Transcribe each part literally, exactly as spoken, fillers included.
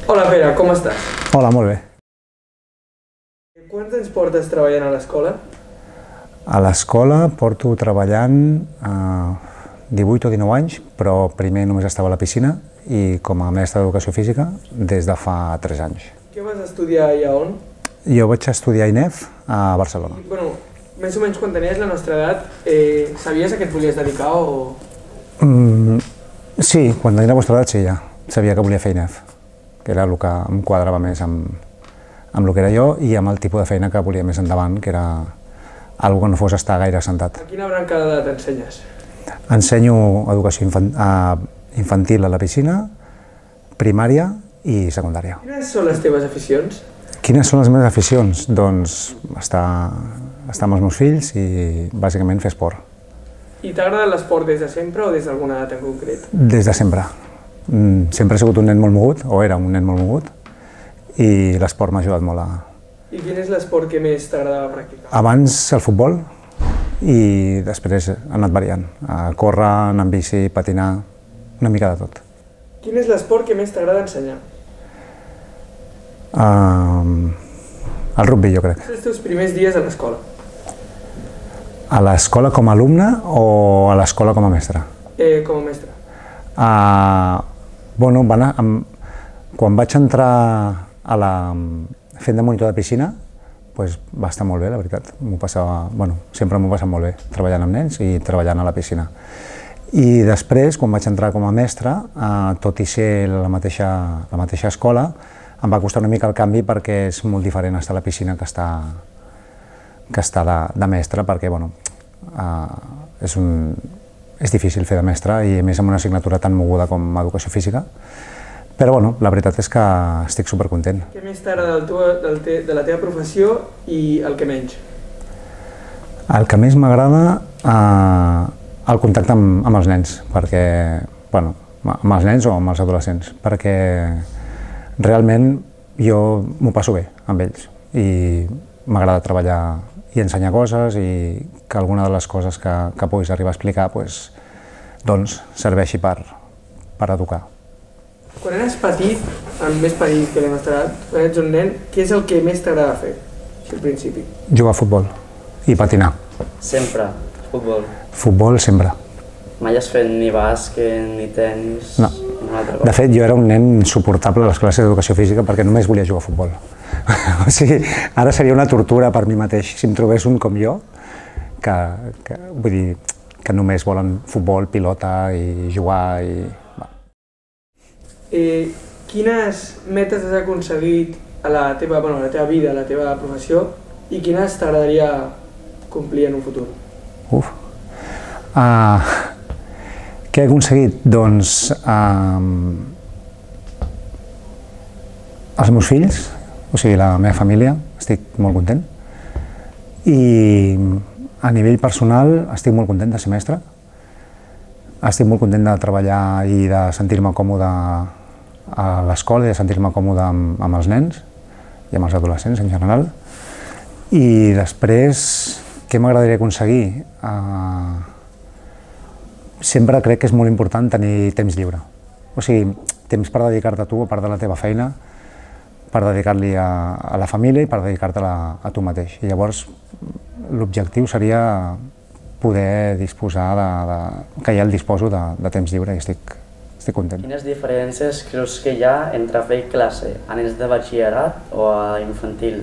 Hola Pere, com estàs? Hola, molt bé. Quants anys portes treballant a l'escola? A l'escola porto treballant eh, divuit o dinou anys, però primer només estava a la piscina i com a mestre d'educació física des de fa tres anys. Què vas estudiar i a on? Jo vaig estudiar I N E F a Barcelona. Bueno, més o menys quan tenies la nostra edat, eh, sabies a què et volies dedicar o...? Mm, sí, quan tenia la vostra edat sí, ja. Sabia que volia fer I N E F, que era el que em quadrava més amb, amb el que era jo i amb el tipus de feina que volia més endavant, que era algo que no fos estar gaire assentat. A quina branca d'edat ensenyes? Ensenyo educació infant, uh, infantil a la piscina, primària i secundària. Quines són les teves aficions? Quines són les meves aficions? Doncs estar, estar amb els meus fills i bàsicament fer esport. I t'ha agradat l'esport des de sempre o des d'alguna edat en concret? Des de sempre. Sempre he sigut un nen molt mogut, o era un nen molt mogut, i l'esport m'ha ajudat molt a... I quin és l'esport que més t'agradava practicar? Abans el futbol i després ha anat variant. A córrer, anar en bici, patinar, una mica de tot. Quin és l'esport que més t'agrada ensenyar? Uh, el rugby, jo crec. Quins són els teus primers dies a l'escola? A l'escola com a alumne o a l'escola com a mestre? Eh, com a mestre. Uh, bueno, va anar, amb, quan vaig entrar a la, fent de monitor de piscina, pues, va estar molt bé, la veritat. M'ho passava, bueno, sempre m'ho passava molt bé, treballant amb nens i treballant a la piscina. I després, quan vaig entrar com a mestre, uh, tot i ser la mateixa, la mateixa escola, em va costar una mica el canvi perquè és molt diferent estar a la piscina que estar, que estar de, de mestre, perquè bueno, uh, és, un, és difícil fer de mestre i a més amb una assignatura tan moguda com educació física. Però bueno, la veritat és que estic supercontent. Què més t'agrada de la teva professió i el que menys? El que més m'agrada uh, el contacte amb, amb els nens, perquè, bueno, amb els nens o amb els adolescents, perquè realment jo m'ho passo bé amb ells i m'agrada treballar i ensenyar coses i que alguna de les coses que, que puguis arribar a explicar pues, doncs, serveixi per, per educar. Quan eres petit, el més petit que la nostra edat, quan ets un nen, què és el que més t'agrada fer, al principi? Jugar a futbol i patinar. Sempre, futbol. Futbol sempre. Mai has fet ni bàsquet, ni tenis, no. Una altra cosa? De fet, jo era un nen insuportable a les classes d'educació física perquè només volia jugar a futbol. O sigui, ara seria una tortura per mi mateix si em trobés un com jo, que, que, vull dir, que només volen futbol, pilota i jugar i... Eh, quines metes has aconseguit a la teva, bueno, a la teva vida, a la teva professió i quines t'agradaria complir en un futur? Uf. Uh, què he aconseguit? Doncs uh, els meus fills, o sigui la meva família, estic molt content i a nivell personal estic molt content de ser mestre. Estic molt content de treballar i de sentir-me còmode a l'escola i de sentir-me còmode amb, amb els nens i amb els adolescents en general. I després, què m'agradaria aconseguir? Uh, sempre crec que és molt important tenir temps lliure. O sigui, temps per dedicar-te a tu, a part de la teva feina, per dedicar-li a, a la família i per dedicar-te a, a tu mateix. I llavors, l'objectiu seria poder disposar de, de, que ja el disposo de, de temps lliure i estic, estic content. Quines diferències creus que hi ha entre fer classe a nens de batxillerat o a infantil?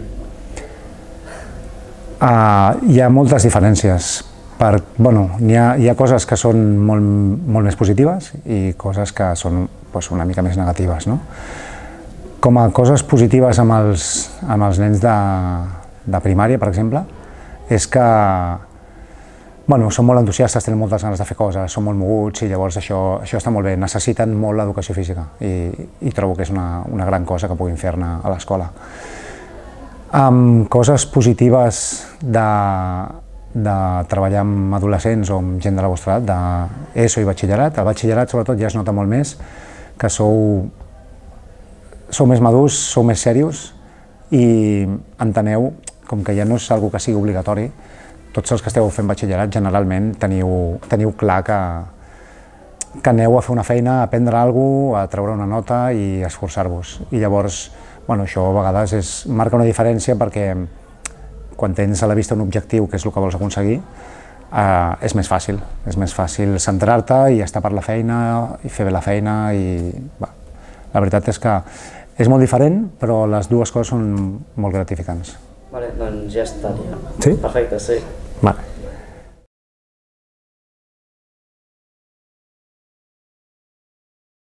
Uh, hi ha moltes diferències. Per, bueno, hi ha, hi ha coses que són molt, molt més positives i coses que són pues, una mica més negatives. No? Com a coses positives amb els, amb els nens de, de primària, per exemple, és que bueno, són molt entusiastes, tenen moltes ganes de fer coses, són molt moguts i llavors això, això està molt bé. Necessiten molt l'educació física i, i trobo que és una, una gran cosa que puguin fer-ne a l'escola. Amb coses positives de, de treballar amb adolescents o amb gent de la vostra edat, d'ESO i batxillerat. El batxillerat sobretot ja es nota molt més que sou, sou més madurs, sou més serios i enteneu, com que ja no és una cosa que sigui obligatori, tots els que esteu fent batxillerat generalment teniu, teniu clar que, que aneu a fer una feina, a aprendre alguna cosa, a treure una nota i esforçar-vos. I llavors, bueno, això a vegades és, marca una diferència perquè quan tens a la vista un objectiu, que és el que vols aconseguir, eh, és més fàcil. És més fàcil centrar-te i estar per la feina, i fer bé la feina. I, va, la veritat és que és molt diferent, però les dues coses són molt gratificants. Vale, doncs ja estaria. Sí? Perfecte, sí. Vale.